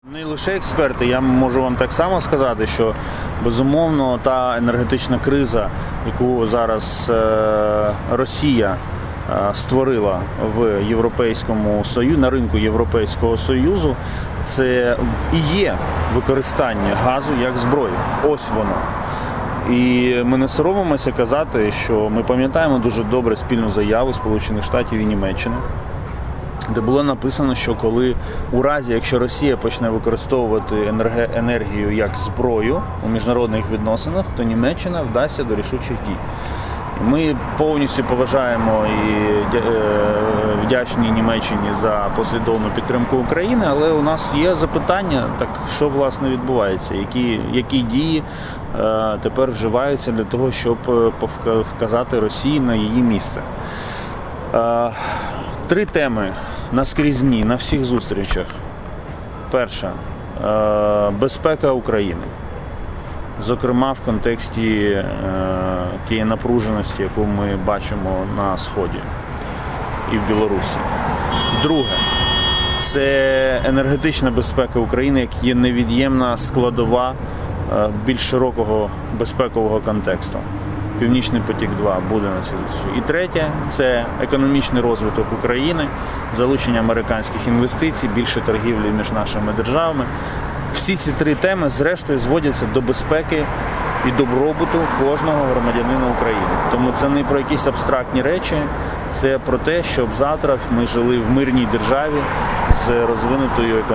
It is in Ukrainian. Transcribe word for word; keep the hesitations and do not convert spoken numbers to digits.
Не лише експерти, я можу вам так само сказати, що безумовно та енергетична криза, яку зараз Росія створила в Європейському Союзі, на ринку Європейського Союзу, це і є використання газу як зброї. Ось воно. І ми не соромимося казати, що ми пам'ятаємо дуже добре спільну заяву Сполучених Штатів і Німеччини, де було написано, що коли у разі, якщо Росія почне використовувати енергію як зброю у міжнародних відносинах, то Німеччина вдасться до рішучих дій. Ми повністю поважаємо і вдячні Німеччині за послідовну підтримку України, але у нас є запитання, так що власне відбувається, які, які дії е, тепер вживаються для того, щоб вказати Росії на її місце. Е, три теми наскрізні на всіх зустрічах. Перша е, – безпека України. Зокрема, в контексті е, тієї напруженості, яку ми бачимо на Сході і в Білорусі. Друге – це енергетична безпека України, як є невід'ємна складова е, більш широкого безпекового контексту. Північний потік-два буде на цій зустрічі. І третє – це економічний розвиток України, залучення американських інвестицій, більше торгівлі між нашими державами. Всі ці три теми, зрештою, зводяться до безпеки і добробуту кожного громадянина України. Тому це не про якісь абстрактні речі, це про те, щоб завтра ми жили в мирній державі з розвинутою економікою.